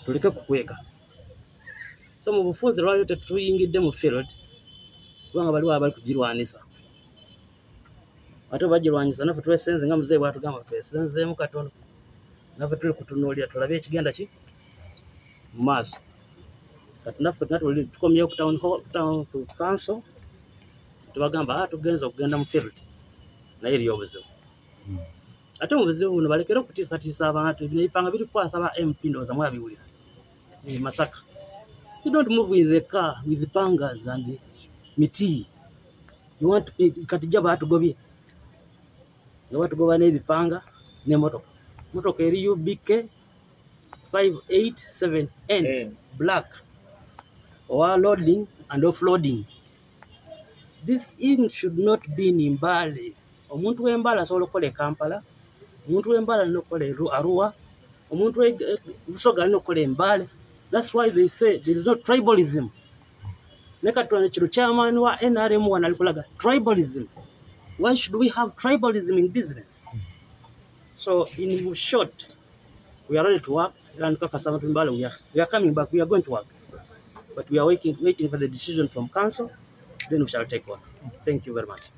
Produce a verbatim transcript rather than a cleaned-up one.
tuleke kukweka. So mu bufunze lwali tetuyingidde mu field kubanga baliwo abali kugirwanisa. Ate bagirwanyisa naffe twesenze nga muzeeyi bw'atugamba twesenzeemu katono. Naffe tuli kutunuulira tulabe ekigenda ki mu maaso. Kati naffe nga tukomyewo ku town hall, town council, tubagamba ah tugenza okugenda mu field naye eriyo obuzibu. Ate mu buzibu buno balekere okutiisatiisa abantu, ebipanga biri kukwasa ba M P ndowooza mwabiwulira e Masaka. You don't move with the car with the pangas and the miti. You want to pay kati jaba atugobye. You want to go n'ebipanga n'emmotoka. Motoka eri U B K five eight seven N black or loading and offloading. This in should not be in Mbale. Omuntu w'Embale asobola okukola e Kampala, omuntu w'Embale alina okukola e Arua, omuntu w'Busoga alina okukola e Mbale. That's why they say there is no tribalism. Nekatwana kino chairman wa N R M one alikulaga tribalism. Why should we have tribalism in business? So in short, we are ready to work. We are, we are coming back. We are going to work. But we are waiting, waiting for the decision from council. Then we shall take one. Thank you very much.